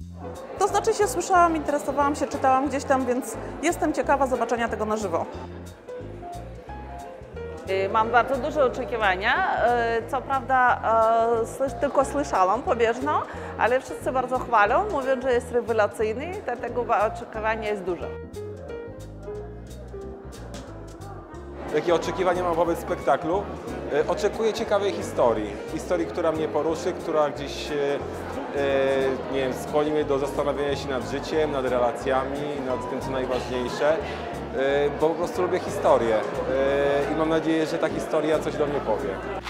To znaczy się słyszałam, interesowałam się, czytałam gdzieś tam, więc jestem ciekawa zobaczenia tego na żywo. Mam bardzo duże oczekiwania. Co prawda tylko słyszałam pobieżno, ale wszyscy bardzo chwalą, mówią, że jest rewelacyjny, dlatego oczekiwanie jest duże. Jakie oczekiwania mam wobec spektaklu? Oczekuję ciekawej historii. Historii, która mnie poruszy, która gdzieś nie wiem, skłoni mnie do zastanawiania się nad życiem, nad relacjami, nad tym, co najważniejsze, bo po prostu lubię historię i mam nadzieję, że ta historia coś do mnie powie.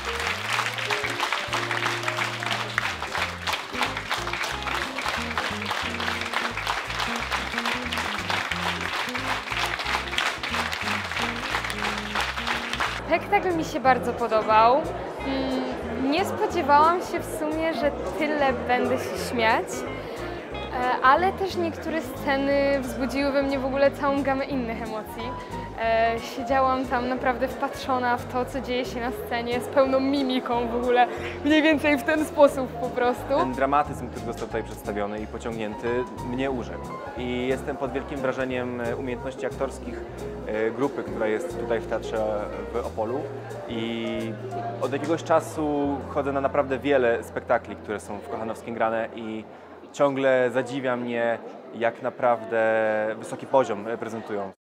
Spektakl mi się bardzo podobał. Nie spodziewałam się w sumie, że tyle będę się śmiać, ale też niektóre sceny wzbudziły we mnie w ogóle całą gamę innych emocji. Siedziałam tam naprawdę wpatrzona w to, co dzieje się na scenie, z pełną mimiką w ogóle, mniej więcej w ten sposób po prostu. Ten dramatyzm, który został tutaj przedstawiony i pociągnięty, mnie urzekł. I jestem pod wielkim wrażeniem umiejętności aktorskich grupy, która jest tutaj w Teatrze w Opolu. I od jakiegoś czasu chodzę na naprawdę wiele spektakli, które są w Kochanowskim grane i ciągle zadziwia mnie, jak naprawdę wysoki poziom prezentują.